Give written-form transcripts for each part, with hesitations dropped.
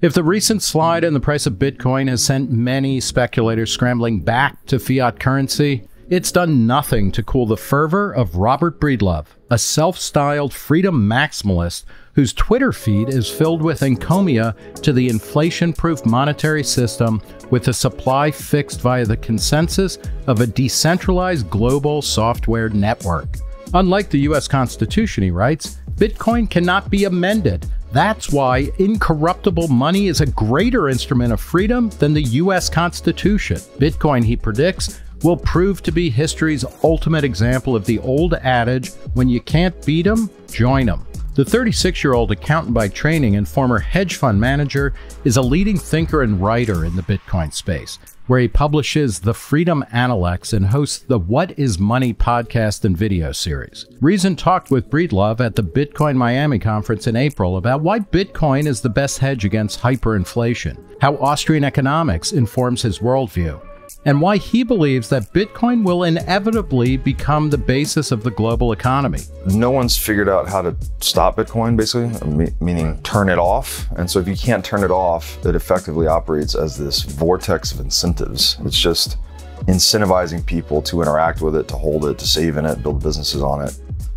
If the recent slide in the price of Bitcoin has sent many speculators scrambling back to fiat currency, it's done nothing to cool the fervor of Robert Breedlove, a self-styled freedom maximalist whose Twitter feed is filled with encomia to the inflation-proof monetary system with a supply fixed via the consensus of a decentralized global software network. Unlike the US Constitution, he writes, Bitcoin cannot be amended. That's why incorruptible money is a greater instrument of freedom than the US Constitution. Bitcoin, he predicts, will prove to be history's ultimate example of the old adage, when you can't beat 'em, join 'em. The 36-year-old accountant by training and former hedge fund manager is a leading thinker and writer in the Bitcoin space, where he publishes the Freedom Analects and hosts the What is Money podcast and video series. Reason talked with Breedlove at the Bitcoin Miami conference in April about why Bitcoin is the best hedge against hyperinflation, how Austrian economics informs his worldview, and why he believes that Bitcoin will inevitably become the basis of the global economy. No one's figured out how to stop Bitcoin, basically, meaning turn it off. And so if you can't turn it off, it effectively operates as this vortex of incentives. It's just incentivizing people to interact with it, to hold it, to save in it, build businesses on it.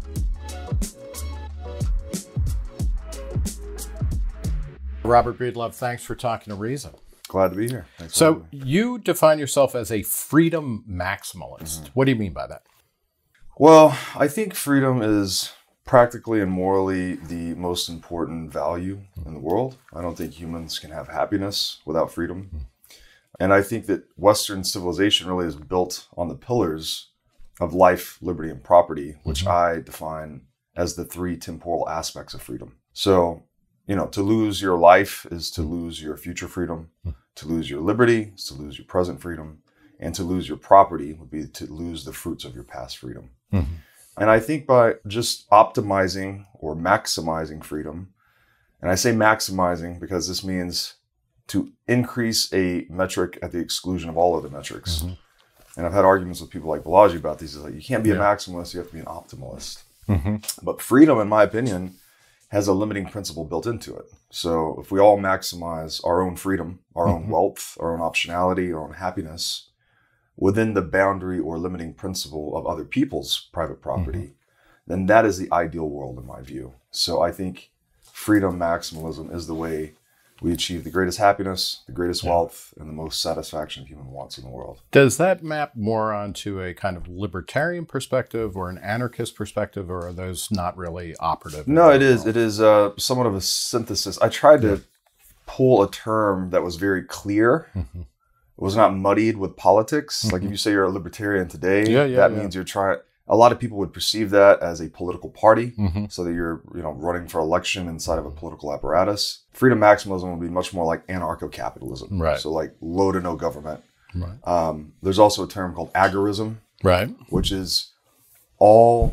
Robert Breedlove, thanks for talking to Reason. Glad to be here. So you define yourself as a freedom maximalist. What do you mean by that? Well, I think freedom is practically and morally the most important value in the world. I don't think humans can have happiness without freedom. And I think that Western civilization really is built on the pillars of life, liberty, and property, which I define as the three temporal aspects of freedom. So, you know, to lose your life is to lose your future freedom. To lose your liberty is to lose your present freedom. And to lose your property would be to lose the fruits of your past freedom. And I think by just optimizing or maximizing freedom, and I say maximizing because this means to increase a metric at the exclusion of all other metrics. And I've had arguments with people like Balaji about these. It's like, you can't be a maximalist, you have to be an optimalist. But freedom, in my opinion, has a limiting principle built into it. So if we all maximize our own freedom, our own wealth, our own optionality, our own happiness within the boundary or limiting principle of other people's private property, then that is the ideal world in my view. So I think freedom maximalism is the way we achieve the greatest happiness, the greatest wealth, and the most satisfaction human wants in the world. Does that map more onto a kind of libertarian perspective or an anarchist perspective, or are those not really operative? No, it is. It is somewhat of a synthesis. I tried to pull a term that was very clear. It was not muddied with politics. Like if you say you're a libertarian today, that means you're trying. A lot of people would perceive that as a political party, so that you're, running for election inside of a political apparatus. Freedom maximalism would be much more like anarcho-capitalism, so like low to no government. There's also a term called agorism, which is all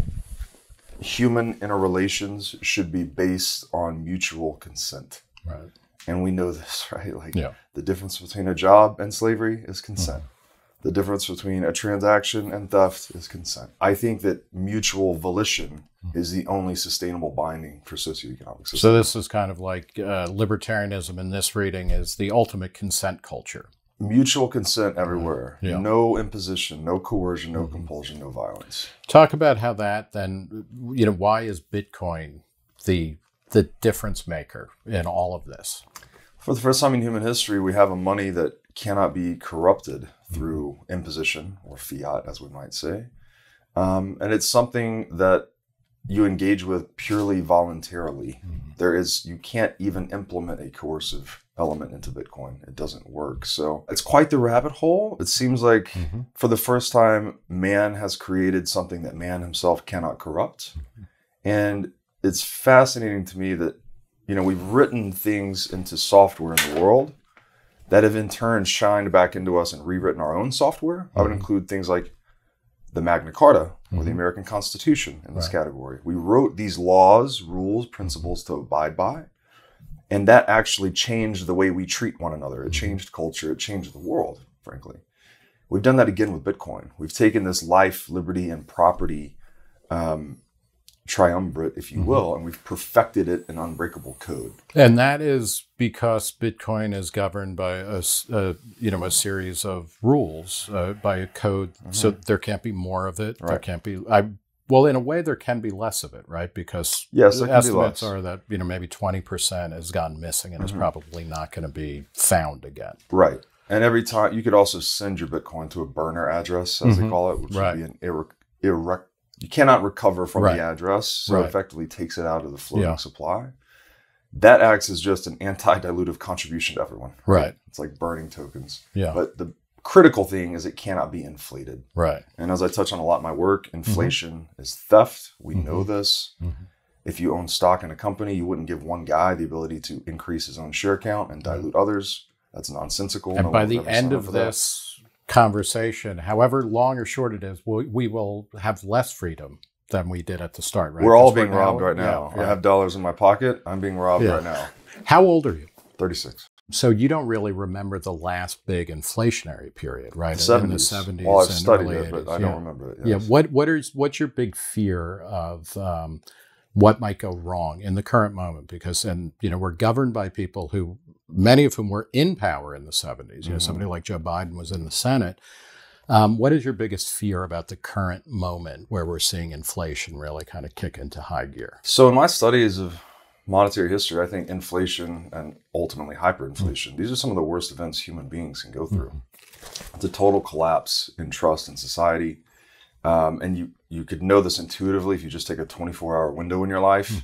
human interrelations should be based on mutual consent. And we know this, right? Like the difference between a job and slavery is consent. The difference between a transaction and theft is consent. I think that mutual volition is the only sustainable binding for socioeconomic systems. So this is kind of like libertarianism in this reading is the ultimate consent culture. Mutual consent everywhere. No imposition, no coercion, no compulsion, no violence. Talk about how that then, why is Bitcoin the difference maker in all of this? For the first time in human history, we have a money that cannot be corrupted through imposition or fiat, as we might say. And it's something that you engage with purely voluntarily. You can't even implement a coercive element into Bitcoin. It doesn't work. So it's quite the rabbit hole. It seems like for the first time, man has created something that man himself cannot corrupt. And it's fascinating to me that, we've written things into software in the world that have in turn shined back into us and rewritten our own software. I would include things like the Magna Carta or the American Constitution in this category. We wrote these laws, rules, principles to abide by, and that actually changed the way we treat one another. It changed culture. It changed the world, frankly. We've done that again with Bitcoin. We've taken this life, liberty, and property triumvirate, if you will, and we've perfected it in unbreakable code. And that is because Bitcoin is governed by a series of rules, by a code. So there can't be more of it. Right. There can't be. Well, in a way, there can be less of it, right? Because yes, there can estimates be less. are that maybe 20% has gone missing and is probably not going to be found again. Right. And every time you could also send your Bitcoin to a burner address, as they call it, which would be an you cannot recover from the address, so it effectively takes it out of the floating supply. That acts as just an anti-dilutive contribution to everyone. Right. It's like burning tokens. Yeah. But the critical thing is it cannot be inflated. Right. And as I touch on a lot in my work, inflation is theft. We know this. If you own stock in a company, you wouldn't give one guy the ability to increase his own share count and dilute others. That's nonsensical. And by the end of this conversation, however long or short it is, we will have less freedom than we did at the start, right? We're all being robbed right now. Yeah. I have dollars in my pocket. I'm being robbed right now. How old are you? 36. So you don't really remember the last big inflationary period, right? In the 70s. Well, I've and studied early it, 80s. but I don't remember it. Yes. Yeah. What's your big fear of what might go wrong in the current moment? Because we're governed by people who, many of whom were in power in the 70s. Somebody like Joe Biden was in the Senate. What is your biggest fear about the current moment where we're seeing inflation really kind of kick into high gear? So in my studies of monetary history, I think inflation and ultimately hyperinflation, these are some of the worst events human beings can go through. It's a total collapse in trust in society. And you could know this intuitively if you just take a 24-hour window in your life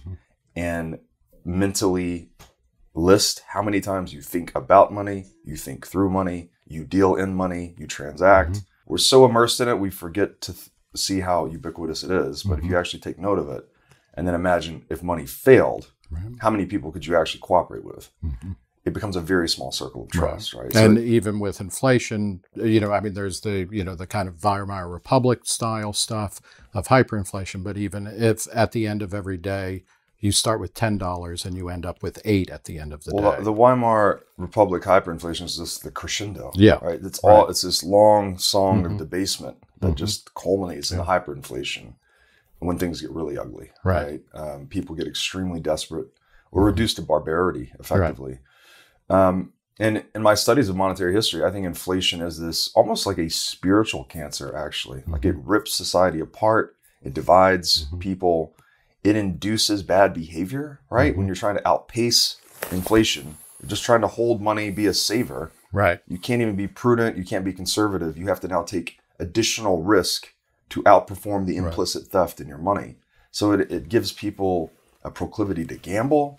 and mentally list how many times you think about money, you think through money, you deal in money, you transact. We're so immersed in it, we forget to see how ubiquitous it is. But if you actually take note of it, and then imagine if money failed, how many people could you actually cooperate with? It becomes a very small circle of trust, right? And even with inflation, there's the kind of Weimar Republic style stuff of hyperinflation. But even if at the end of every day, you start with $10 and you end up with $8 at the end of the day. The Weimar Republic hyperinflation is just the crescendo. Right? It's this long song of debasement that just culminates in the hyperinflation when things get really ugly. Right? People get extremely desperate or reduced to barbarity, effectively. And in my studies of monetary history, I think inflation is this almost like a spiritual cancer, actually. Like it rips society apart. It divides people. It induces bad behavior, right? When you're trying to outpace inflation, you're just trying to hold money, be a saver. Right. You can't even be prudent. You can't be conservative. You have to now take additional risk to outperform the implicit theft in your money. So it gives people a proclivity to gamble,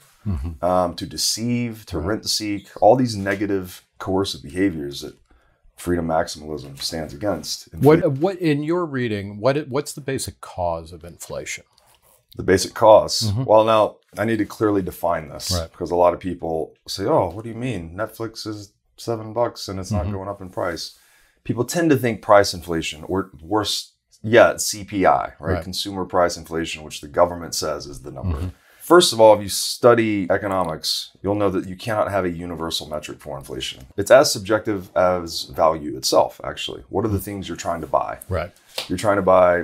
to deceive, to rent seek, all these negative coercive behaviors that freedom maximalism stands against. What in your reading, what's the basic cause of inflation? The basic cause. Well, now I need to clearly define this because a lot of people say, "Oh, what do you mean? Netflix is $7 and it's not going up in price." People tend to think price inflation, or worse yet, CPI, right? Consumer price inflation, which the government says is the number. First of all, if you study economics, you'll know that you cannot have a universal metric for inflation. It's as subjective as value itself, actually. What are the things you're trying to buy? Right. You're trying to buy,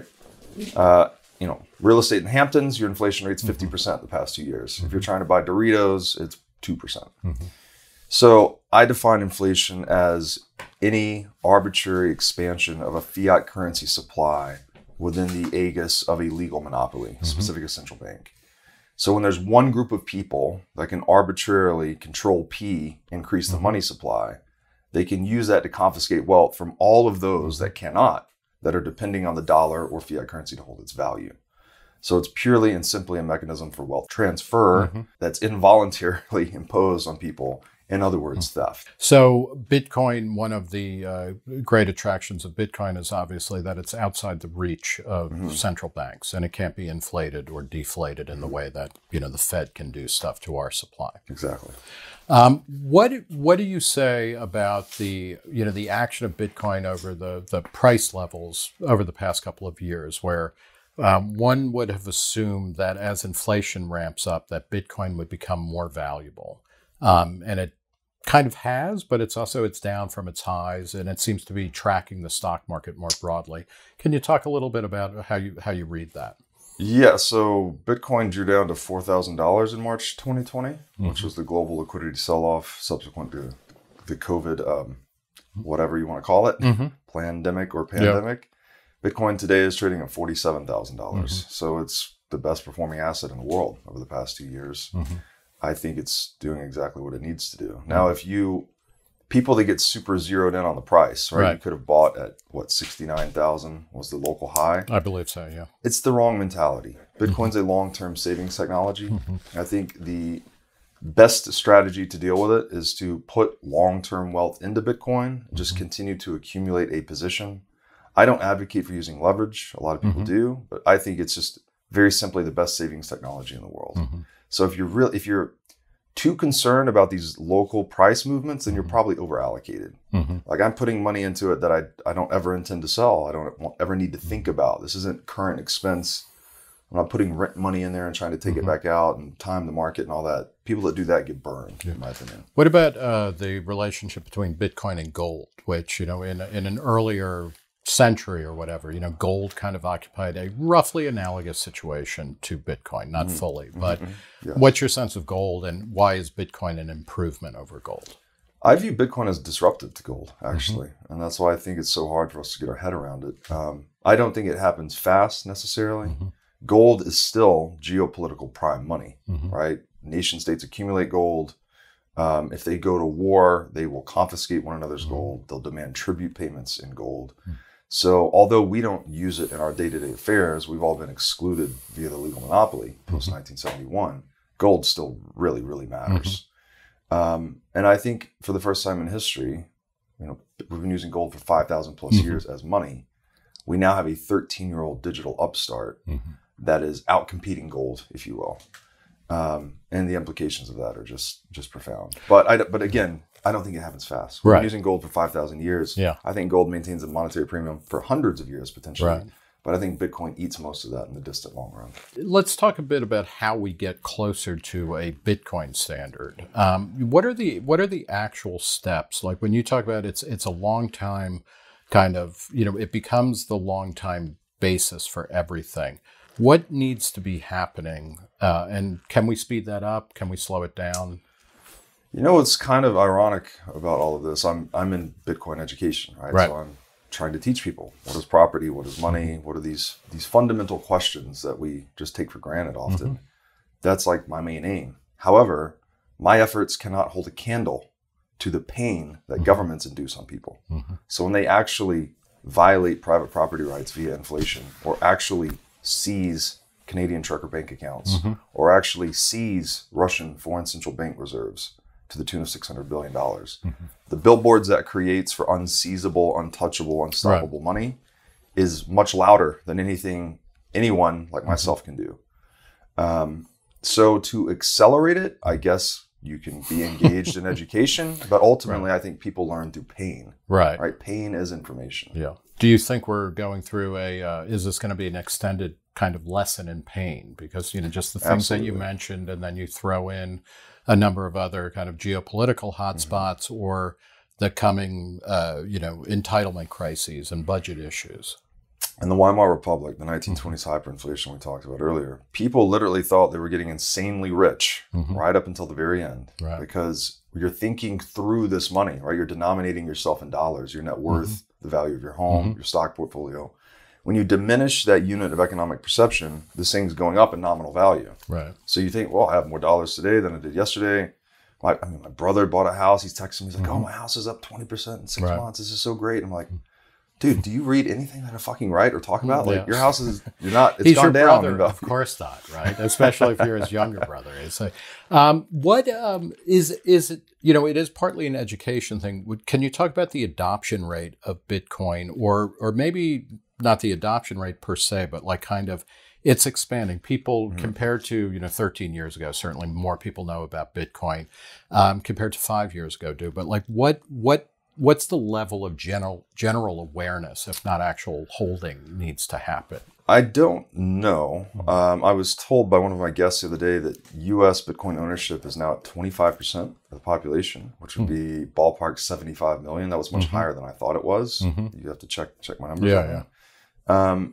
real estate in the Hamptons, your inflation rate's 50% the past 2 years. If you're trying to buy Doritos, it's 2%. So I define inflation as any arbitrary expansion of a fiat currency supply within the aegis of a legal monopoly, specific a central bank. So when there's one group of people that can arbitrarily control P, increase the money supply, they can use that to confiscate wealth from all of those that cannot, that are depending on the dollar or fiat currency to hold its value. So it's purely and simply a mechanism for wealth transfer that's involuntarily imposed on people. In other words, theft. So Bitcoin, one of the great attractions of Bitcoin is obviously that it's outside the reach of central banks, and it can't be inflated or deflated in the way that the Fed can do stuff to our supply. Exactly. What do you say about the action of Bitcoin over the price levels over the past couple of years, where one would have assumed that as inflation ramps up, that Bitcoin would become more valuable. And it kind of has, but it's down from its highs, and it seems to be tracking the stock market more broadly. Can you talk a little bit about how you read that? Yeah, so Bitcoin drew down to $4,000 in March 2020, which was the global liquidity sell-off subsequent to the COVID, whatever you want to call it, pandemic or pandemic. Bitcoin today is trading at $47,000. So it's the best performing asset in the world over the past 2 years. I think it's doing exactly what it needs to do. Now, if people that get super zeroed in on the price, right? You could have bought at what, 69,000 was the local high. I believe so, yeah. It's the wrong mentality. Bitcoin's a long-term savings technology. I think the best strategy to deal with it is to put long-term wealth into Bitcoin, just continue to accumulate a position. I don't advocate for using leverage. A lot of people do, but I think it's just very simply the best savings technology in the world. So if you're too concerned about these local price movements, then you're probably over allocated. Like I'm putting money into it that I don't ever intend to sell. I don't ever need to think about. This isn't current expense. I'm not putting rent money in there and trying to take it back out and time the market and all that. People that do that get burned, in my opinion. What about the relationship between Bitcoin and gold, which, in an earlier century or whatever, gold kind of occupied a roughly analogous situation to Bitcoin, not fully, but what's your sense of gold and why is Bitcoin an improvement over gold? I view Bitcoin as disruptive to gold, actually. And that's why I think it's so hard for us to get our head around it. I don't think it happens fast necessarily. Gold is still geopolitical prime money, right? Nation states accumulate gold. If they go to war, they will confiscate one another's gold. They'll demand tribute payments in gold. So although we don't use it in our day-to-day affairs, we've all been excluded via the legal monopoly post-1971. Gold still really, really matters. And I think for the first time in history, we've been using gold for 5,000 plus years as money. We now have a 13-year-old digital upstart that is out-competing gold, if you will. And the implications of that are just profound. But again, I don't think it happens fast. We're using gold for 5,000 years. I think gold maintains a monetary premium for hundreds of years potentially. But I think Bitcoin eats most of that in the distant long run. Let's talk a bit about how we get closer to a Bitcoin standard. What are the actual steps? Like when you talk about it's a long time kind of, it becomes the long time basis for everything. What needs to be happening? And can we speed that up? Can we slow it down? What's kind of ironic about all of this, I'm in Bitcoin education, right? So I'm trying to teach people what is property, what is money, what are these fundamental questions that we just take for granted often. That's like my main aim. However, my efforts cannot hold a candle to the pain that governments induce on people. So when they actually violate private property rights via inflation, or actually seize Canadian trucker bank accounts, or actually seize Russian foreign central bank reserves to the tune of $600 billion. The billboards that creates for unseizable, untouchable, unstoppable money is much louder than anything anyone like myself can do. So to accelerate it, I guess you can be engaged in education, but ultimately I think people learn through pain. Right? Pain is information. Do you think we're going through is this going to be an extended kind of lesson in pain? Because, just the things that you mentioned, and then you throw in a number of other kind of geopolitical hotspots or the coming, entitlement crises and budget issues. In the Weimar Republic, the 1920s hyperinflation we talked about earlier, people literally thought they were getting insanely rich right up until the very end. Because you're thinking through this money, right? You're denominating yourself in dollars, your net worth, the value of your home, your stock portfolio. When you diminish that unit of economic perception, this thing's going up in nominal value. So you think, well, I have more dollars today than I did yesterday. My brother bought a house. He's texting me. He's like, oh, my house is up 20% in 6 months. This is so great. I'm like, dude, do you read anything that I fucking write or talk about? Like your house is, it's He's gone your down. Brother, of course not, right? Especially if you're his younger brother. It's like, is it, it is partly an education thing. Can you talk about the adoption rate of Bitcoin or maybe not the adoption rate per se, but like kind of it's expanding. People compared to, 13 years ago, certainly more people know about Bitcoin compared to 5 years ago do. But like what's the level of general awareness, if not actual holding, needs to happen? I don't know. I was told by one of my guests the other day that U.S. Bitcoin ownership is now at 25% of the population, which would be ballpark 75 million. That was much higher than I thought it was. You have to check my numbers.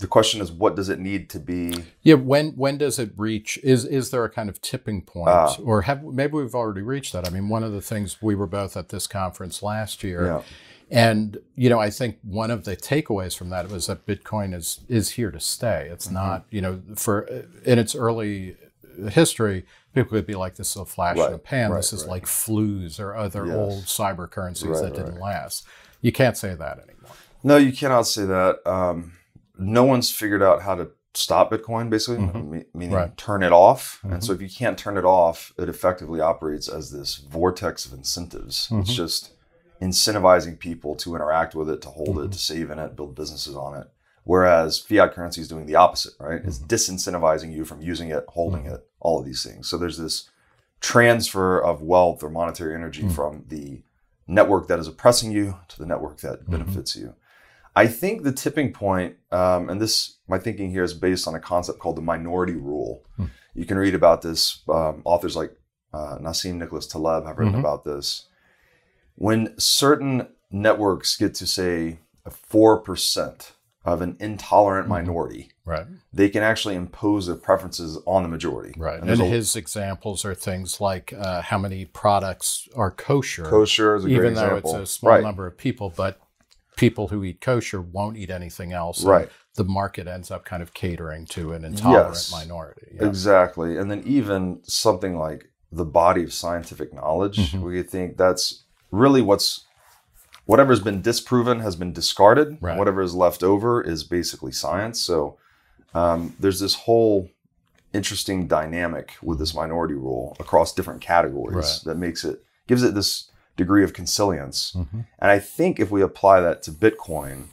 the question is, what does it need to be? Yeah, when does it reach? Is there a kind of tipping point, or maybe we've already reached that? I mean, one of the things, we were both at this conference last year, and I think one of the takeaways from that was that Bitcoin is here to stay. It's not, for in its early history, people would be like, this is a flash in the pan. This is like flus or other old cyber currencies that didn't last. You can't say that anymore. No, you cannot say that. No one's figured out how to stop Bitcoin, basically, meaning turn it off. And so if you can't turn it off, it effectively operates as this vortex of incentives. It's just incentivizing people to interact with it, to hold it, to save in it, build businesses on it. Whereas fiat currency is doing the opposite, right? It's disincentivizing you from using it, holding it, all of these things. So there's this transfer of wealth or monetary energy from the network that is oppressing you to the network that benefits you. I think the tipping point, and my thinking here is based on a concept called the minority rule. You can read about this. Authors like Nassim Nicholas Taleb have written about this. When certain networks get to, say, 4% of an intolerant minority, they can actually impose their preferences on the majority. And his examples are things like how many products are kosher. Kosher is a great example. Even though it's a small number of people, but people who eat kosher won't eat anything else. The market ends up kind of catering to an intolerant minority. Exactly. And then even something like the body of scientific knowledge, we think that's really whatever's been disproven has been discarded. Whatever is left over is basically science. So there's this whole interesting dynamic with this minority rule across different categories that gives it this degree of consilience. And I think if we apply that to Bitcoin,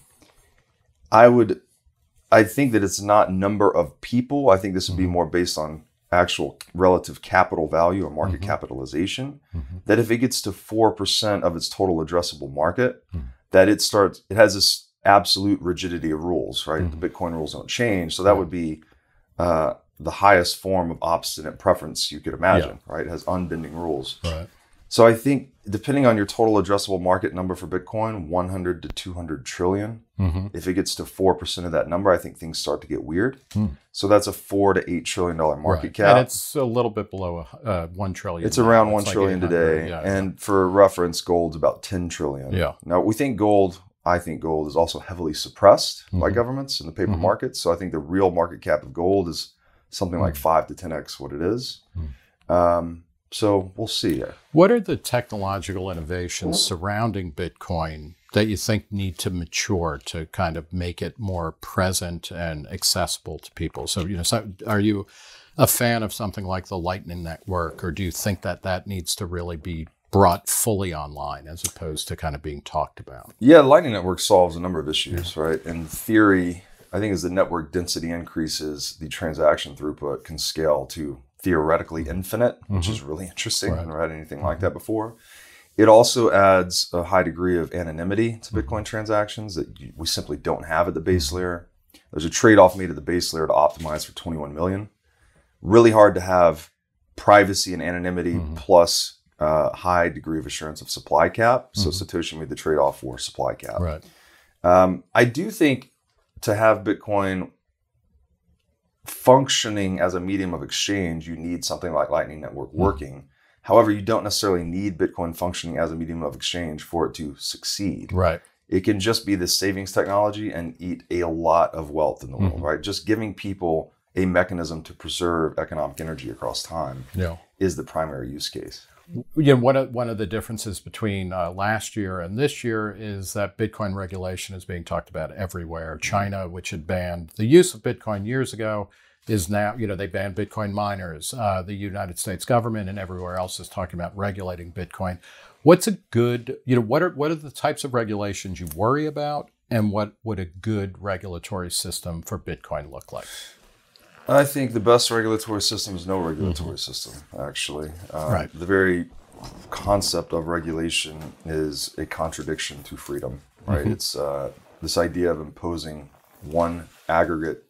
I think that it's not number of people. I think this would be more based on actual relative capital value or market capitalization, that if it gets to 4% of its total addressable market, that it has this absolute rigidity of rules, right? The Bitcoin rules don't change. So that would be the highest form of obstinate preference you could imagine, right? It has unbending rules. So I think depending on your total addressable market number for Bitcoin, 100 to 200 trillion, if it gets to 4% of that number, I think things start to get weird. So that's a $4 to $8 trillion market cap. And it's a little bit below 1 trillion. It's around 1 trillion today. And for reference, gold's about 10 trillion. Now I think gold is also heavily suppressed by governments in the paper markets. So I think the real market cap of gold is something like 5 to 10x what it is. So we'll see. What are the technological innovations surrounding Bitcoin that you think need to mature to kind of make it more present and accessible to people? So, are you a fan of something like the Lightning Network, or do you think that needs to really be brought fully online as opposed to kind of being talked about? Yeah, the Lightning Network solves a number of issues, right? In theory, I think as the network density increases, the transaction throughput can scale to theoretically infinite, which is really interesting. I haven't read anything like that before. It also adds a high degree of anonymity to Bitcoin transactions that we simply don't have at the base layer. There's a trade-off made at the base layer to optimize for 21 million. Really hard to have privacy and anonymity plus high degree of assurance of supply cap. So Satoshi made the trade-off for supply cap. I do think to have Bitcoin functioning as a medium of exchange, you need something like Lightning Network working. However, you don't necessarily need Bitcoin functioning as a medium of exchange for it to succeed. It can just be this savings technology and eat a lot of wealth in the world, right? Just giving people a mechanism to preserve economic energy across time is the primary use case. One of the differences between last year and this year is that Bitcoin regulation is being talked about everywhere. China, which had banned the use of Bitcoin years ago, is now, they banned Bitcoin miners. The United States government and everywhere else is talking about regulating Bitcoin. What's a good, what are the types of regulations you worry about, and what would a good regulatory system for Bitcoin look like? I think the best regulatory system is no regulatory system, actually. The very concept of regulation is a contradiction to freedom, right? It's this idea of imposing one aggregate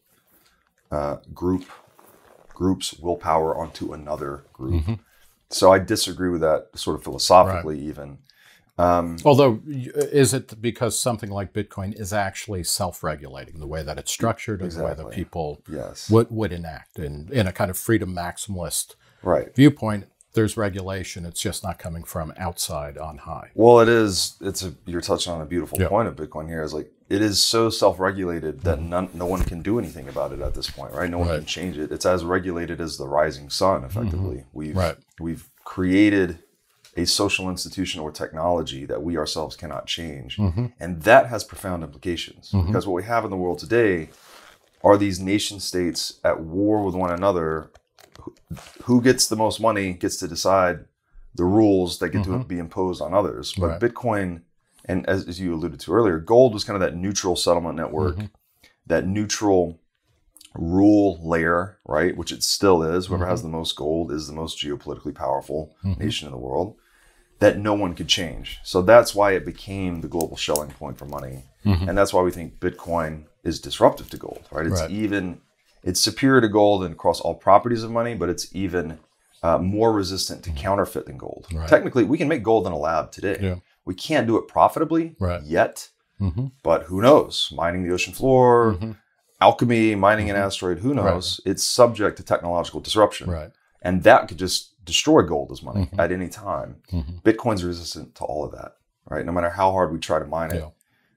group's willpower onto another group. So I disagree with that sort of philosophically even. Although, is it because something like Bitcoin is actually self-regulating, the way that it's structured and the way that people would enact in a kind of freedom maximalist viewpoint? There's regulation. It's just not coming from outside on high. Well, it is. You're touching on a beautiful point of Bitcoin here. Is like it is so self-regulated that no one can do anything about it at this point, right? No one can change it. It's as regulated as the rising sun, effectively. We've created a social institution or technology that we ourselves cannot change. And that has profound implications because what we have in the world today are these nation states at war with one another. Who gets the most money gets to decide the rules that get to be imposed on others. But Bitcoin, and as you alluded to earlier, gold was kind of that neutral settlement network, that neutral rule layer, right? Which it still is. Whoever has the most gold is the most geopolitically powerful nation in the world that no one could change. So that's why it became the global Schelling point for money. And that's why we think Bitcoin is disruptive to gold, right? It's superior to gold and across all properties of money, but it's even more resistant to counterfeit than gold. Technically, we can make gold in a lab today. We can't do it profitably yet, but who knows? Mining the ocean floor, alchemy, mining an asteroid, who knows? It's subject to technological disruption. And that could just destroy gold as money at any time. Bitcoin's resistant to all of that, right? No matter how hard we try to mine it.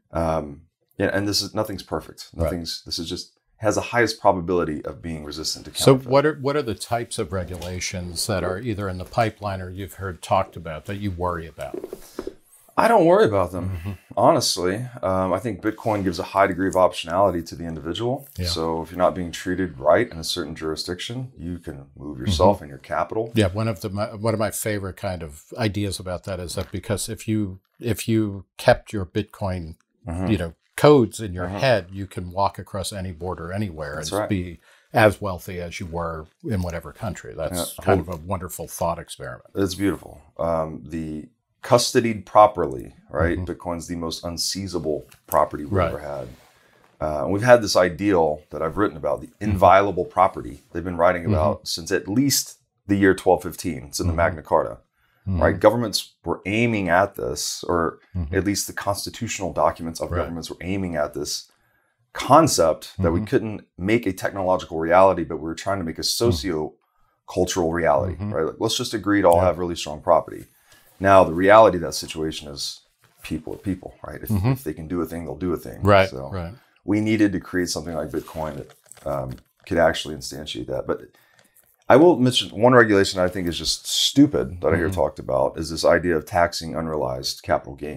And nothing's perfect. This is just has the highest probability of being resistant to counterfeit. So what are the types of regulations that are either in the pipeline or you've heard talked about that you worry about? I don't worry about them, honestly. I think Bitcoin gives a high degree of optionality to the individual. So if you're not being treated right in a certain jurisdiction, you can move yourself and your capital. Yeah, one of my favorite kind of ideas about that is that because if you kept your Bitcoin, codes in your head, you can walk across any border anywhere and be as wealthy as you were in whatever country. That's kind of a wonderful thought experiment. It's beautiful. The custodied properly, right? Bitcoin's the most unseizable property we've ever had. We've had this ideal that I've written about, the inviolable property. They've been writing about since at least the year 1215. It's in the Magna Carta. Right? Governments were aiming at this, or at least the constitutional documents of governments were aiming at this concept that we couldn't make a technological reality, but we were trying to make a socio-cultural reality, right? Like, let's just agree to all have really strong property. Now, the reality of that situation is people are people, right? If they can do a thing, they'll do a thing. So we needed to create something like Bitcoin that could actually instantiate that. But I will mention one regulation I think is just stupid that I hear talked about is this idea of taxing unrealized capital gains.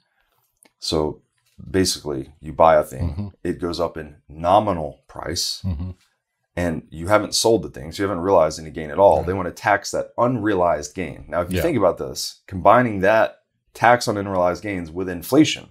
So basically, you buy a thing, it goes up in nominal price, and you haven't sold the thing, so you haven't realized any gain at all. They want to tax that unrealized gain. Now, if you think about this, combining that tax on unrealized gains with inflation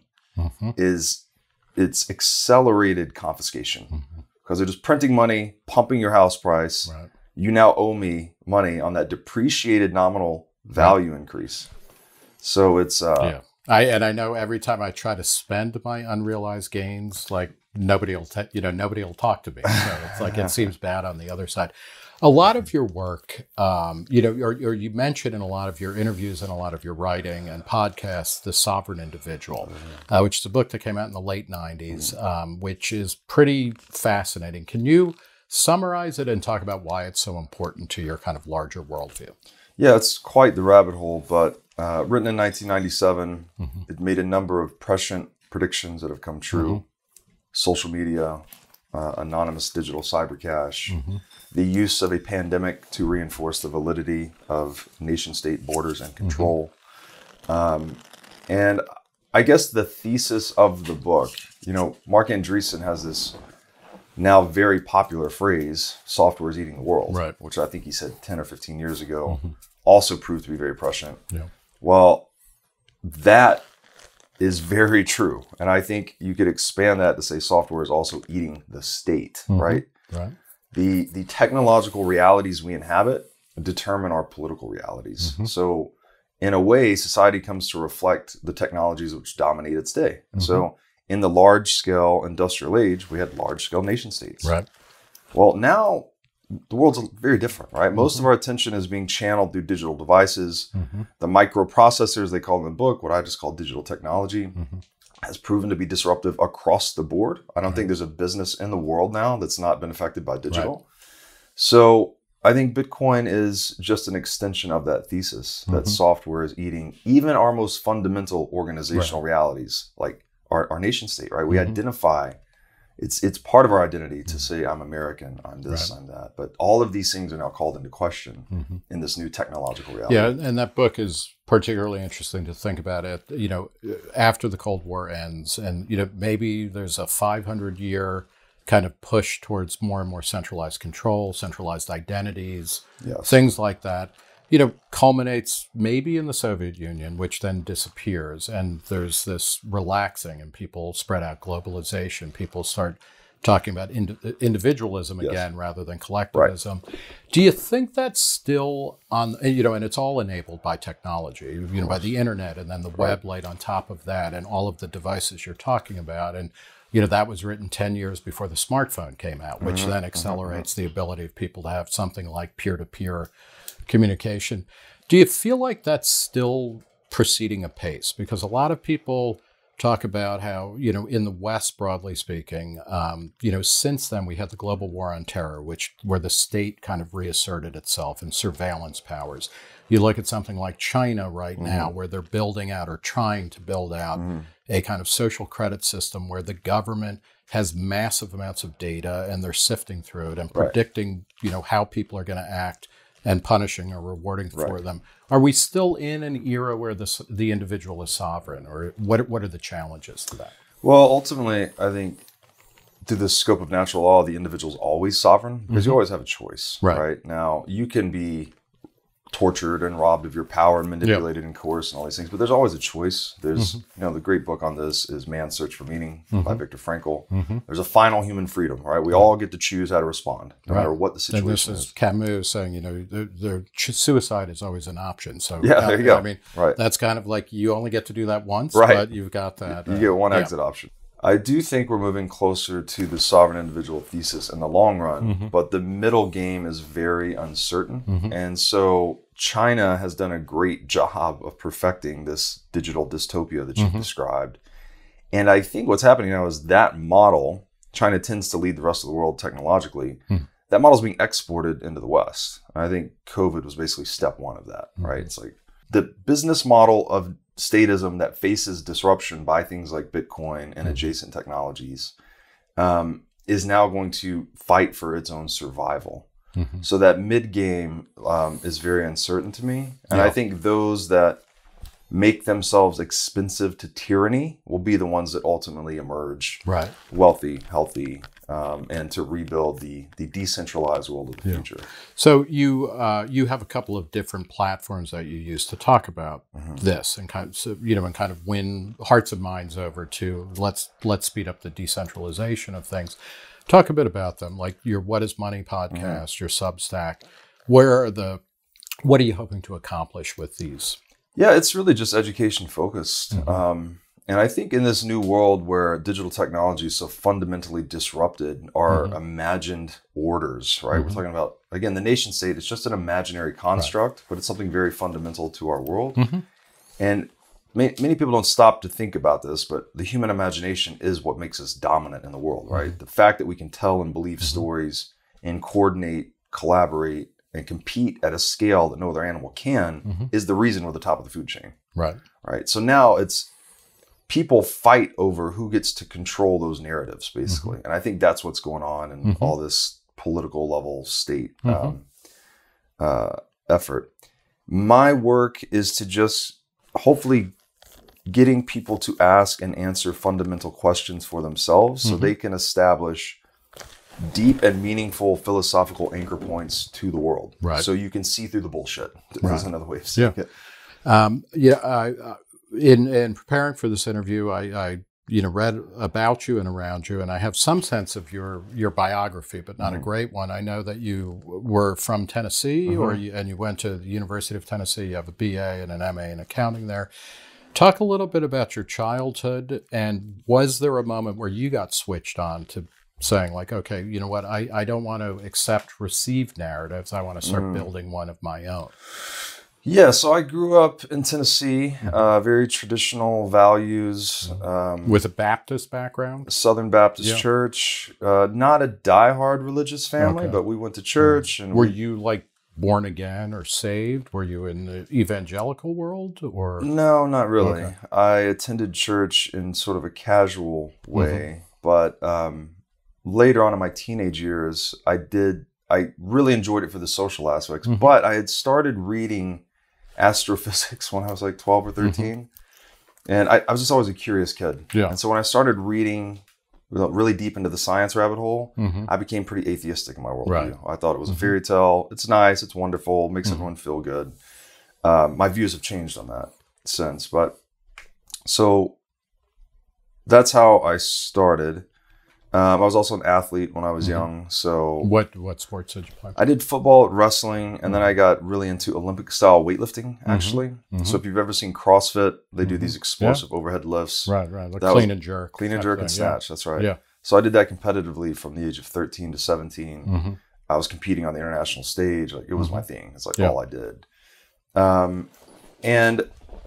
it's accelerated confiscation because they're just printing money, pumping your house price. You now owe me money on that depreciated nominal value increase. So it's I know every time I try to spend my unrealized gains, like nobody will talk to me. So it's like it seems bad on the other side. A lot of your work, or you mentioned in a lot of your interviews and a lot of your writing and podcasts, The Sovereign Individual, which is a book that came out in the late 90s, which is pretty fascinating. Can you summarize it and talk about why it's so important to your kind of larger worldview? Yeah, it's quite the rabbit hole, but written in 1997, it made a number of prescient predictions that have come true. Social media, anonymous digital cyber cash, the use of a pandemic to reinforce the validity of nation-state borders and control. And I guess the thesis of the book, Mark Andreessen has this now very popular phrase, software is eating the world, which I think he said 10 or 15 years ago, also proved to be very prescient. Well, that is very true. And I think you could expand that to say software is also eating the state, right? The technological realities we inhabit determine our political realities. So in a way, society comes to reflect the technologies which dominate its day. So in the large-scale industrial age, we had large-scale nation states. Well, now the world's very different, right? Most of our attention is being channeled through digital devices. The microprocessors, they call them in the book, what I just call digital technology, has proven to be disruptive across the board. I don't think there's a business in the world now that's not been affected by digital. So I think Bitcoin is just an extension of that thesis, that software is eating even our most fundamental organizational realities, like our nation state, right? We identify, it's part of our identity to say, I'm American, I'm this, I'm that. But all of these things are now called into question in this new technological reality. Yeah, and that book is particularly interesting to think about it, you know, after the Cold War ends, and, you know, maybe there's a 500-year kind of push towards more and more centralized control, centralized identities, things like that, you know, culminates maybe in the Soviet Union, which then disappears. And there's this relaxing and people spread out globalization. People start talking about individualism again rather than collectivism. Do you think that's still on, you know, and it's all enabled by technology, you know, by the internet and then the web laid on top of that and all of the devices you're talking about. And you know, that was written 10 years before the smartphone came out, which then accelerates the ability of people to have something like peer-to-peer communication. Do you feel like that's still proceeding apace? Because a lot of people talk about how, you know, in the West, broadly speaking, you know, since then we had the global war on terror, where the state kind of reasserted itself and surveillance powers. You look at something like China right now, where they're building out or trying to build out a kind of social credit system where the government has massive amounts of data and they're sifting through it and predicting, you know, how people are going to act and punishing or rewarding for them. Are we still in an era where the individual is sovereign, or what are the challenges to that? Well, ultimately, I think through the scope of natural law, the individual is always sovereign because you always have a choice, right? Now, you can be tortured and robbed of your power and manipulated and coerced and all these things, but there's always a choice. There's, you know, the great book on this is Man's Search for Meaning by Viktor Frankl. There's a final human freedom, right? We all get to choose how to respond, no matter what the situation is. And this is Camus saying, you know, suicide is always an option. So there you go. I mean, that's kind of like you only get to do that once, but you've got that. You get one exit option. I do think we're moving closer to the sovereign individual thesis in the long run, but the middle game is very uncertain. And so China has done a great job of perfecting this digital dystopia that you've described. And I think what's happening now is that model, China tends to lead the rest of the world technologically. That model is being exported into the West. And I think COVID was basically step one of that, right? It's like the business model of statism that faces disruption by things like Bitcoin and adjacent technologies is now going to fight for its own survival. So that mid-game is very uncertain to me. And I think those that make themselves expensive to tyranny will be the ones that ultimately emerge wealthy, healthy, and to rebuild the decentralized world of the future. So you have a couple of different platforms that you use to talk about this and kind of win hearts and minds over to let's speed up the decentralization of things. Talk a bit about them, like your What is Money podcast, your Substack. What are you hoping to accomplish with these? Yeah, it's really just education focused. And I think in this new world where digital technology is so fundamentally disrupted our imagined orders, right? We're talking about, again, the nation state, it's just an imaginary construct, but it's something very fundamental to our world. And many people don't stop to think about this, but the human imagination is what makes us dominant in the world, right? The fact that we can tell and believe stories and coordinate, collaborate, and compete at a scale that no other animal can is the reason we're the top of the food chain. Right. So now it's people fight over who gets to control those narratives, basically. And I think that's what's going on in all this political level state effort. My work is to just hopefully getting people to ask and answer fundamental questions for themselves so they can establish deep and meaningful philosophical anchor points to the world. So you can see through the bullshit. That's another way of saying it. In preparing for this interview, I read about you and around you, and I have some sense of your biography, but not a great one. I know that you were from Tennessee, and you went to the University of Tennessee. You have a BA and an MA in accounting there. Talk a little bit about your childhood, and was there a moment where you got switched on to saying like, okay, you know what, I don't want to accept received narratives. I want to start building one of my own. Yeah, so I grew up in Tennessee, very traditional values. With a Baptist background? Southern Baptist Church. Not a diehard religious family, but we went to church. And were you like born again or saved? Were you in the evangelical world or? No, not really. Okay. I attended church in sort of a casual way, but later on in my teenage years, I really enjoyed it for the social aspects, but I had started reading astrophysics when I was like 12 or 13. And I was just always a curious kid. Yeah. And so when I started reading really deep into the science rabbit hole, I became pretty atheistic in my worldview. Right. I thought it was a fairy tale. It's nice. It's wonderful. It makes everyone feel good. My views have changed on that since. But so that's how I started. I was also an athlete when I was young. So what sports did you play? I did football, wrestling, and then I got really into Olympic style weightlifting, actually. So if you've ever seen CrossFit, they do these explosive overhead lifts. Right. Like clean and jerk. Clean and jerk and snatch. That's right. Yeah. So I did that competitively from the age of 13 to 17. I was competing on the international stage. Like it was my thing. It's like all I did. And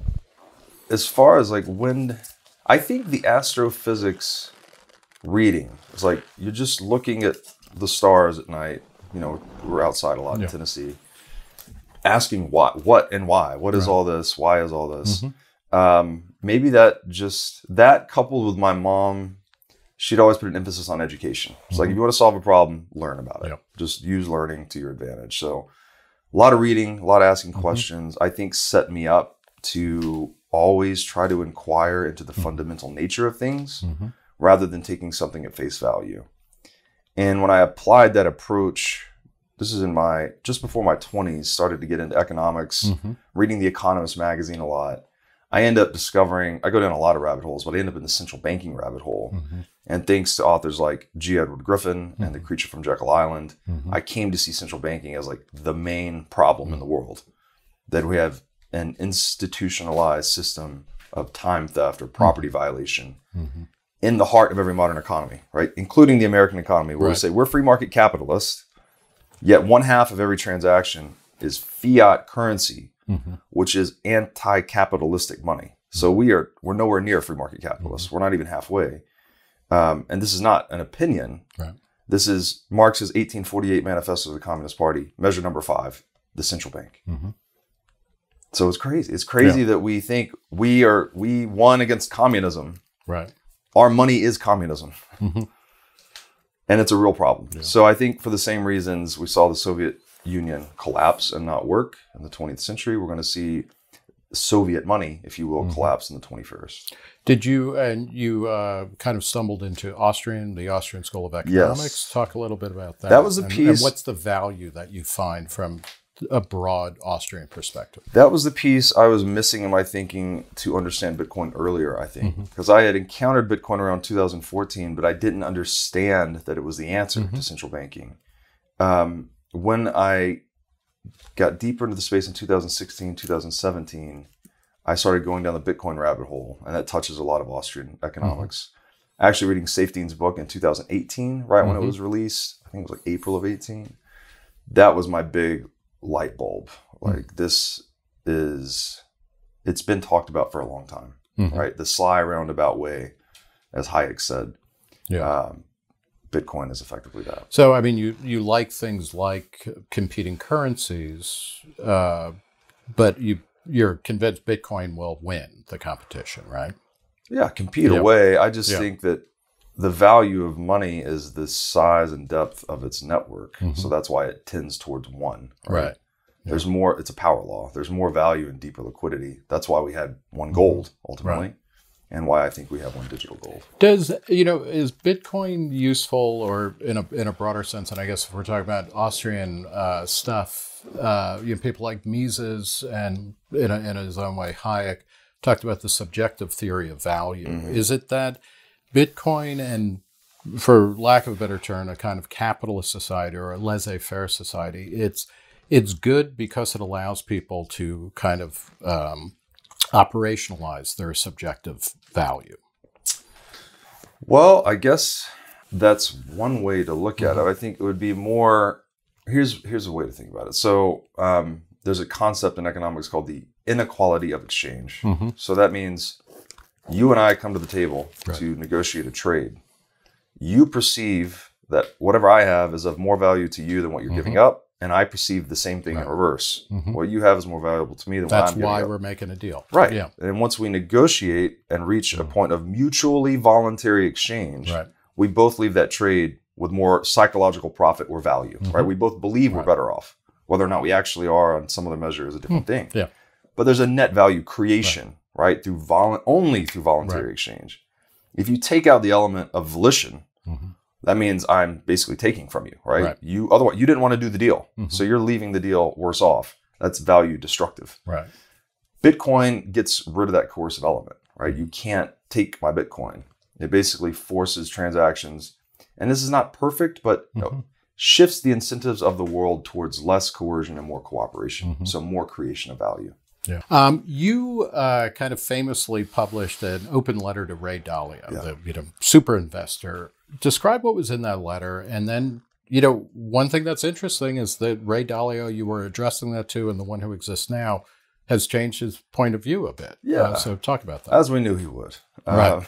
as far as like when, I think the astrophysics reading, it's like you're just looking at the stars at night. You know, we're outside a lot in Tennessee, asking what and why. What is all this? Why is all this? Maybe that coupled with my mom, she'd always put an emphasis on education. It's like if you want to solve a problem, learn about it. Just use learning to your advantage. So a lot of reading, a lot of asking questions, I think set me up to always try to inquire into the fundamental nature of things. Rather than taking something at face value. And when I applied that approach, this is just before my 20s, started to get into economics, reading The Economist magazine a lot. I end up discovering, I go down a lot of rabbit holes, but I end up in the central banking rabbit hole. And thanks to authors like G. Edward Griffin and The Creature from Jekyll Island, I came to see central banking as like the main problem in the world. That we have an institutionalized system of time theft or property violation in the heart of every modern economy, right? Including the American economy, where we say we're free market capitalists, yet 1/2 of every transaction is fiat currency, which is anti-capitalistic money. So we're nowhere near free market capitalists. We're not even halfway. And this is not an opinion. Right. This is Marx's 1848 Manifesto of the Communist Party, measure number 5, the central bank. So it's crazy. It's crazy that we think we won against communism. Right. Our money is communism. And it's a real problem. Yeah. So I think for the same reasons we saw the Soviet Union collapse and not work in the 20th century, we're going to see Soviet money, if you will, collapse in the 21st. Did you, kind of stumbled into the Austrian School of Economics. Yes. Talk a little bit about that. That was a piece. And what's the value that you find from a broad Austrian perspective? That was the piece I was missing in my thinking to understand Bitcoin earlier, I think. Because I had encountered Bitcoin around 2014, but I didn't understand that it was the answer to central banking. When I got deeper into the space in 2016, 2017, I started going down the Bitcoin rabbit hole, and that touches a lot of Austrian economics. Actually reading Safeteen's book in 2018, right when it was released. I think it was like April of 18. That was my big light bulb. Like it's been talked about for a long time, right? The sly roundabout way, as Hayek said. Bitcoin is effectively that. So, I mean, you like things like competing currencies, but you're convinced Bitcoin will win the competition, right? Yeah, compete away. I just think that the value of money is the size and depth of its network. So that's why it tends towards one. Right. There's more, it's a power law. There's more value in deeper liquidity. That's why we had one gold ultimately. And why I think we have one digital gold. Is Bitcoin useful, or in a broader sense, and I guess if we're talking about Austrian stuff, people like Mises and in his own way, Hayek, talked about the subjective theory of value. Is it that Bitcoin, and for lack of a better term, a kind of capitalist society or a laissez-faire society, it's good because it allows people to kind of operationalize their subjective value? Well, I guess that's one way to look at it. I think it would be more, here's a way to think about it. So there's a concept in economics called the inequality of exchange. So that means you and I come to the table to negotiate a trade. You perceive that whatever I have is of more value to you than what you're giving up, and I perceive the same thing in reverse. What you have is more valuable to me than what I'm giving up. That's why we're making a deal. Right. Yeah. And once we negotiate and reach a point of mutually voluntary exchange, we both leave that trade with more psychological profit or value, right? We both believe we're better off. Whether or not we actually are on some other measure is a different thing. Yeah. But there's a net value creation, right? Through only through voluntary exchange. If you take out the element of volition, that means I'm basically taking from you, right? Otherwise, you didn't want to do the deal. So you're leaving the deal worse off. That's value destructive. Right. Bitcoin gets rid of that coercive element, right? You can't take my Bitcoin. It basically forces transactions. And this is not perfect, but shifts the incentives of the world towards less coercion and more cooperation. So more creation of value. Yeah. You kind of famously published an open letter to Ray Dalio, the super investor. Describe what was in that letter. And then, one thing that's interesting is that Ray Dalio, you were addressing that to, and the one who exists now, has changed his point of view a bit. Yeah. So talk about that. As we knew he would. Right.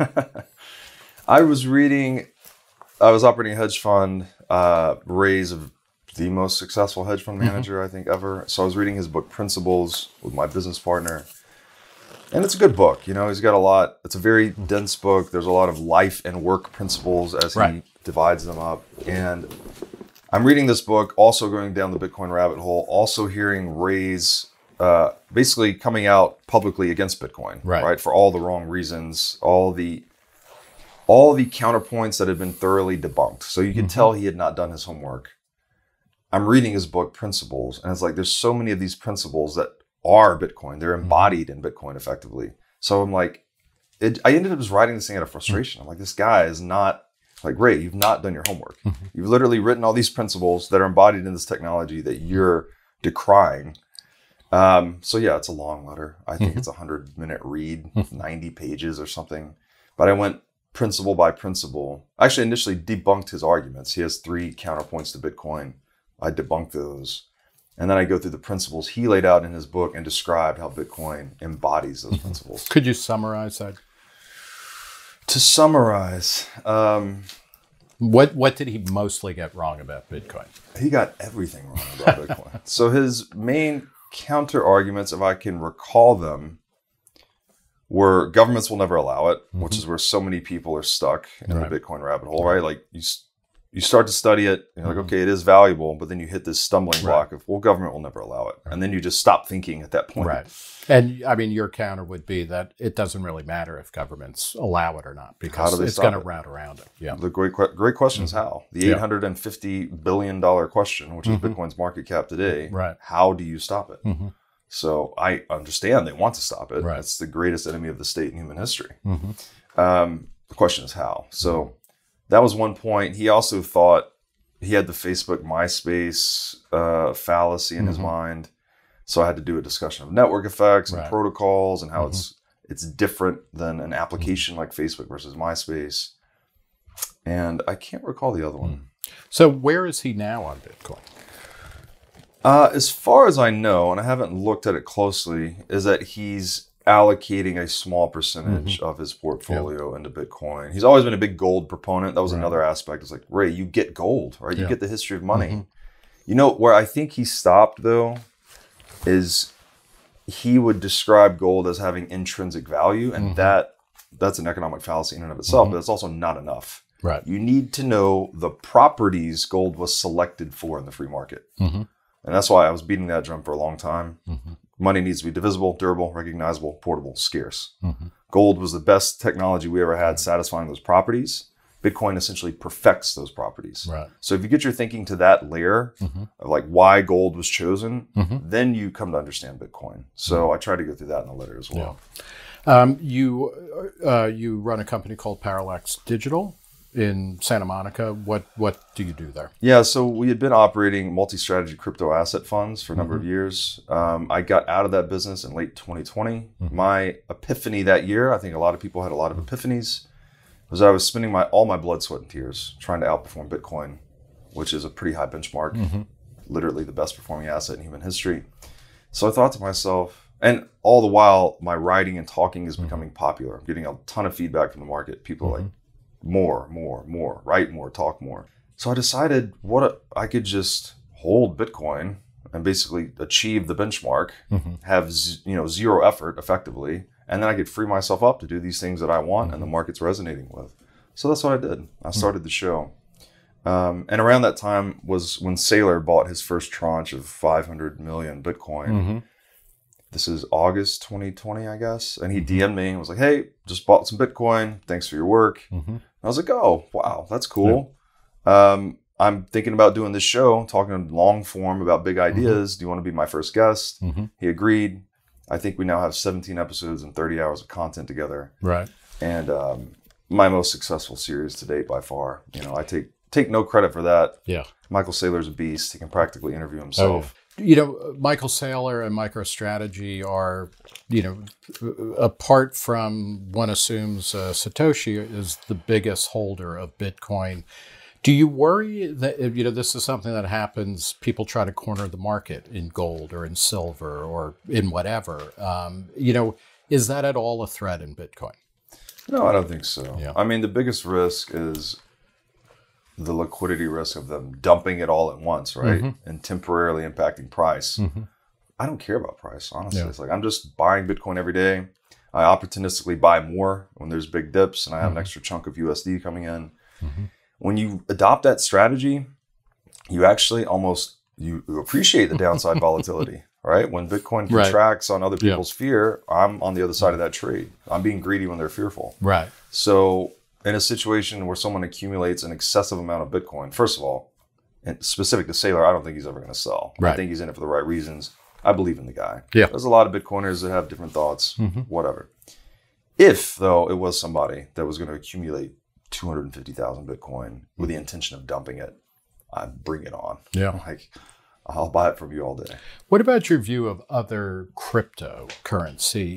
I was operating a hedge fund, Ray's of the most successful hedge fund manager, I think, ever. So I was reading his book, Principles, with my business partner. And it's a good book. He's got a lot. It's a very dense book. There's a lot of life and work principles as he divides them up. And I'm reading this book, also going down the Bitcoin rabbit hole, also hearing Ray's basically coming out publicly against Bitcoin, right? For all the wrong reasons, all the counterpoints that had been thoroughly debunked. So you can tell he had not done his homework. I'm reading his book, Principles, and it's like there's so many of these principles that are Bitcoin. They're embodied in Bitcoin effectively. So I'm like, I ended up just writing this thing out of frustration. I'm like, this guy is not, like, Ray, you've not done your homework. You've literally written all these principles that are embodied in this technology that you're decrying. So yeah, it's a long letter. I think it's a 100-minute read, 90 pages or something. But I went principle by principle. I actually initially debunked his arguments. He has 3 counterpoints to Bitcoin. I debunked those. And then I go through the principles he laid out in his book and described how Bitcoin embodies those principles. Could you summarize that? To summarize, what did he mostly get wrong about Bitcoin? He got everything wrong about Bitcoin. So his main counter arguments, if I can recall them, were governments will never allow it, which is where so many people are stuck in the Bitcoin rabbit hole, right? Like you start to study it, and you're like, okay, it is valuable, but then you hit this stumbling block of, well, government will never allow it. And then you just stop thinking at that point. Right. And I mean, your counter would be that it doesn't really matter if governments allow it or not, because it's going to route around it. Yeah. The great question is how. The $850 billion question, which is Bitcoin's market cap today, how do you stop it? So I understand they want to stop it. It's the greatest enemy of the state in human history. The question is how. So that was one point. He also thought he had the Facebook, MySpace fallacy in his mind. So I had to do a discussion of network effects and protocols and how it's different than an application like Facebook versus MySpace. And I can't recall the other one. So where is he now on Bitcoin? As far as I know, and I haven't looked at it closely, is that he's allocating a small percentage of his portfolio into Bitcoin. He's always been a big gold proponent. That was another aspect. It's like, Ray, you get gold, right? You get the history of money. Where I think he stopped, though, is he would describe gold as having intrinsic value, and that's an economic fallacy in and of itself, but it's also not enough. Right. You need to know the properties gold was selected for in the free market. And that's why I was beating that drum for a long time. Money needs to be divisible, durable, recognizable, portable, scarce. Gold was the best technology we ever had satisfying those properties. Bitcoin essentially perfects those properties. So if you get your thinking to that layer of like why gold was chosen, then you come to understand Bitcoin. So I try to go through that in the letter as well. You run a company called Parallax Digital in Santa Monica. What do you do there? Yeah, so we had been operating multi-strategy crypto asset funds for a number of years. I got out of that business in late 2020. My epiphany that year, I think a lot of people had a lot of epiphanies, was I was spending all my blood, sweat, and tears trying to outperform Bitcoin, which is a pretty high benchmark, literally the best performing asset in human history. So I thought to myself, and all the while my writing and talking is becoming popular. I'm getting a ton of feedback from the market. People are like, more, write more, talk more. So I decided I could just hold Bitcoin and basically achieve the benchmark, have zero effort effectively, and then I could free myself up to do these things that I want and the market's resonating with. So that's what I did. I started the show. And around that time was when Saylor bought his first tranche of 500 million Bitcoin. This is August 2020, I guess. And he DM'd me and was like, hey, just bought some Bitcoin. Thanks for your work. And I was like, oh, wow, that's cool. I'm thinking about doing this show, talking long form about big ideas. Do you want to be my first guest? He agreed. I think we now have 17 episodes and 30 hours of content together. Right. And my most successful series to date by far. I take no credit for that. Yeah. Michael Saylor's a beast. He can practically interview himself. Michael Saylor and MicroStrategy are, apart from one assumes Satoshi is the biggest holder of Bitcoin. Do you worry that, this is something that happens, people try to corner the market in gold or in silver or in whatever. Is that at all a threat in Bitcoin? No, I don't think so. Yeah. I mean, the biggest risk is the liquidity risk of them dumping it all at once, right? And temporarily impacting price. I don't care about price, honestly. It's like I'm just buying Bitcoin every day. I opportunistically buy more when there's big dips and I have an extra chunk of USD coming in. When you adopt that strategy, you actually you appreciate the downside volatility, right? When Bitcoin contracts on other people's fear, I'm on the other side of that trade. I'm being greedy when they're fearful. Right. So in a situation where someone accumulates an excessive amount of Bitcoin, first of all, and specific to Saylor, I don't think he's ever going to sell. I think he's in it for the right reasons. I believe in the guy. Yeah. There's a lot of Bitcoiners that have different thoughts, whatever. If, though, it was somebody that was going to accumulate 250,000 Bitcoin with the intention of dumping it, I'd bring it on. Yeah. I'll buy it from you all day. What about your view of other cryptocurrency?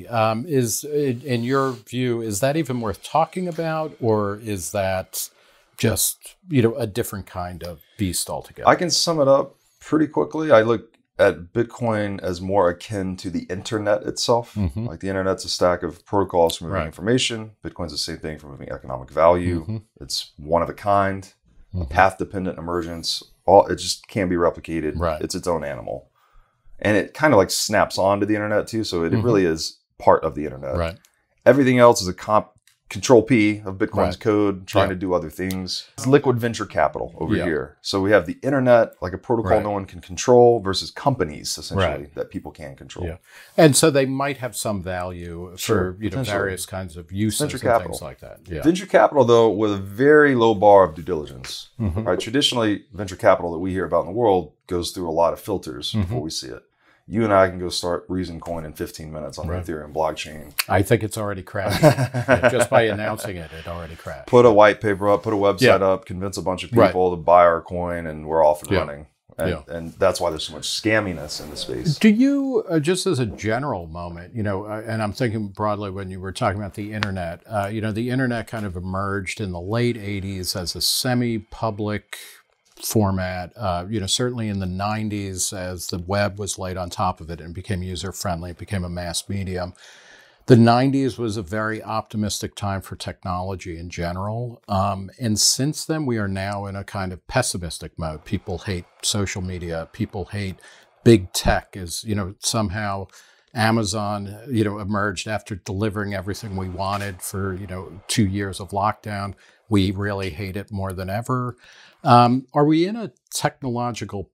In your view, is that even worth talking about, or is that just, a different kind of beast altogether? I can sum it up pretty quickly. I look at Bitcoin as more akin to the internet itself. Like the internet's a stack of protocols for moving information. Bitcoin's the same thing for moving economic value. It's one of a kind, path-dependent emergence. It just can't be replicated. It's its own animal. And it kind of like snaps onto the internet too. So it really is part of the internet. Everything else is a control P of Bitcoin's code trying to do other things. It's liquid venture capital over here. So we have the internet, like a protocol no one can control, versus companies essentially that people can control. And so they might have some value for various kinds of uses and things like that. Venture capital, though, with a very low bar of due diligence. Right? Traditionally, venture capital that we hear about in the world goes through a lot of filters before we see it. You and I can go start ReasonCoin in 15 minutes on the Ethereum blockchain. I think it's already crashed. Just by announcing it, it already crashed. Put a white paper up, put a website up, convince a bunch of people to buy our coin, and we're off and running. And that's why there's so much scamminess in the space. Do you, just as a general moment, and I'm thinking broadly when you were talking about the internet, the internet kind of emerged in the late 80s as a semi-public format, certainly in the 90s as the web was laid on top of it and became user-friendly, it became a mass medium. The 90s was a very optimistic time for technology in general. And since then, we are now in a kind of pessimistic mode. People hate social media. People hate big tech as, somehow Amazon, emerged after delivering everything we wanted for, 2 years of lockdown. We really hate it more than ever. Are we in a technological,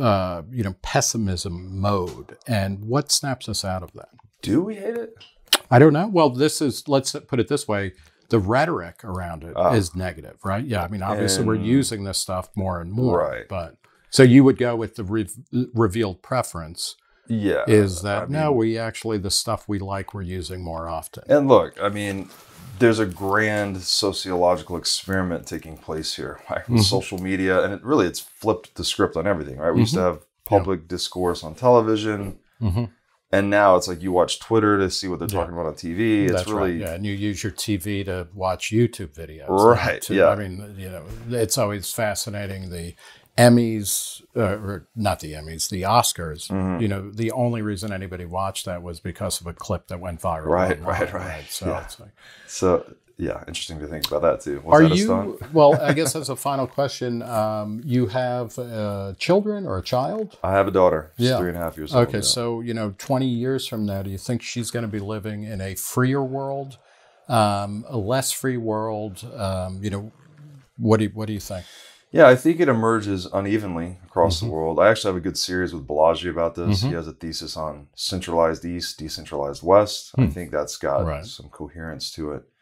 pessimism mode? And what snaps us out of that? Do we hate it? I don't know. Well, let's put it this way. The rhetoric around it is negative, right? Yeah. I mean, obviously we're using this stuff more and more. Right. But so you would go with the revealed preference. Yeah. Is that, the stuff we like, we're using more often. And look, I mean, there's a grand sociological experiment taking place here, right? With social media, and it's flipped the script on everything, right? We used to have public discourse on television. And now it's like you watch Twitter to see what they're talking about on TV. It's really right. Yeah, and you use your TV to watch YouTube videos. Right. Yeah. I mean, you know, it's always fascinating. The Emmys, or not the Emmys, the Oscars. You know, the only reason anybody watched that was because of a clip that went viral. Right. So it's like, yeah, interesting to think about that too. Was that a stunt? Well, I guess as a final question, you have children or a child? I have a daughter. She's 3.5 years old. Okay, so, you know, 20 years from now, do you think she's going to be living in a freer world, a less free world? You know, what do you think? Yeah, I think it emerges unevenly across the world. I actually have a good series with Balaji about this. He has a thesis on centralized East, decentralized West. I think that's got some coherence to it.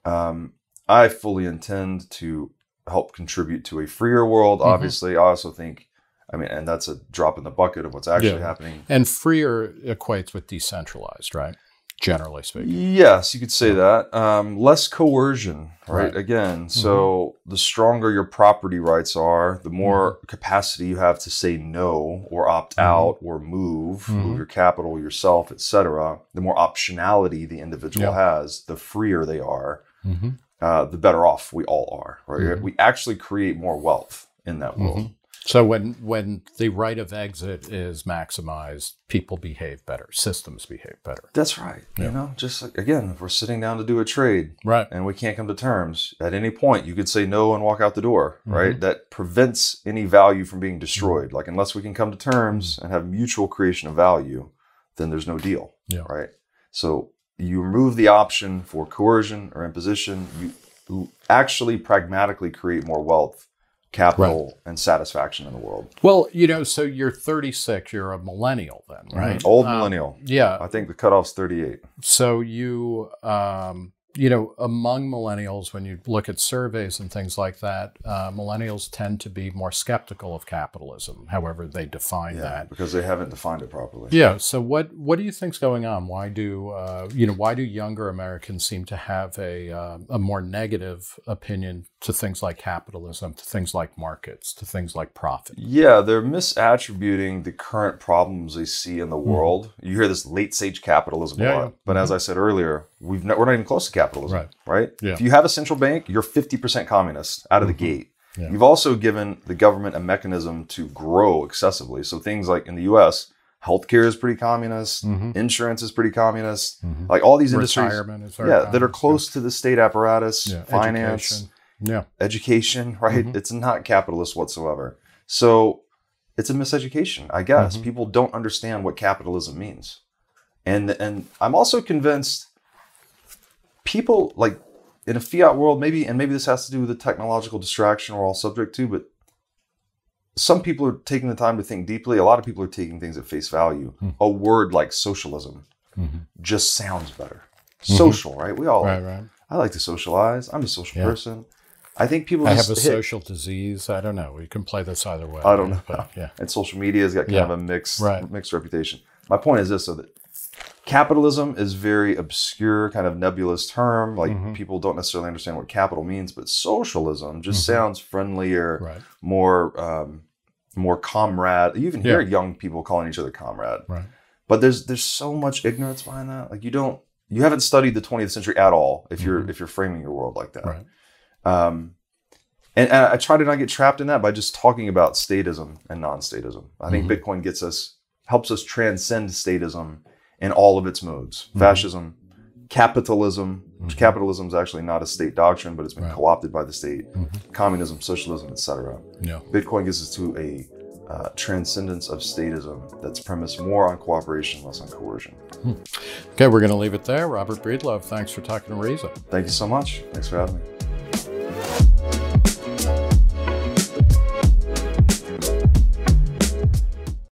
I fully intend to help contribute to a freer world. Obviously, I also think, I mean, and that's a drop in the bucket of what's actually happening. And freer equates with decentralized, right? Generally speaking. Yes, you could say that. Less coercion, right? Again, so the stronger your property rights are, the more capacity you have to say no or opt out or move your capital, yourself, etc. The more optionality the individual has, the freer they are, the better off we all are, right? We actually create more wealth in that world. So when the right of exit is maximized, people behave better, systems behave better. That's right. You know, just like, again, if we're sitting down to do a trade and we can't come to terms, at any point you could say no and walk out the door, right? That prevents any value from being destroyed. Like, unless we can come to terms and have mutual creation of value, then there's no deal, right? So you remove the option for coercion or imposition, you actually pragmatically create more wealth, capital, and satisfaction in the world. Well, you know, so you're 36, you're a millennial then, right? Old millennial. Yeah. I think the cutoff's 38. So you, you know, among millennials, when you look at surveys and things like that, millennials tend to be more skeptical of capitalism, however they define that. Because they haven't defined it properly. Yeah. So what do you think's going on? Why do you know, why do younger Americans seem to have a more negative opinion to things like capitalism, to things like markets, to things like profit? Yeah, they're misattributing the current problems they see in the world. You hear this late stage capitalism a lot, but as I said earlier, we're not even close to capitalism, right? Yeah. If you have a central bank, you're 50% communist out of the gate. Yeah. You've also given the government a mechanism to grow excessively. So things like in the US, healthcare is pretty communist, insurance is pretty communist, like all these industries is that are close to the state apparatus, finance, education, right? It's not capitalist whatsoever. So it's a miseducation, I guess. People don't understand what capitalism means. And I'm also convinced people, like in a fiat world, maybe this has to do with the technological distraction we're all subject to, but some people are taking the time to think deeply. A lot of people are taking things at face value. A word like socialism just sounds better. Social, right? We all, I like to socialize. I'm a social person. I think people have a social disease. I don't know. We can play this either way. I don't know. But, and social media has got kind of a mixed reputation. My point is this, so that capitalism is very obscure, kind of nebulous term. Like people don't necessarily understand what capital means, but socialism just sounds friendlier, more comrade. You even hear young people calling each other comrade. But there's so much ignorance behind that. Like you haven't studied the 20th century at all if you're framing your world like that. And I try to not get trapped in that by just talking about statism and non-statism. I think Bitcoin helps us transcend statism in all of its modes. Fascism, capitalism, which capitalism is actually not a state doctrine, but it's been co-opted by the state. Communism, socialism, etc. Bitcoin gets us to a transcendence of statism that's premised more on cooperation, less on coercion. Okay, we're going to leave it there. Robert Breedlove, thanks for talking to Reason. Thank you so much. Thanks for having me.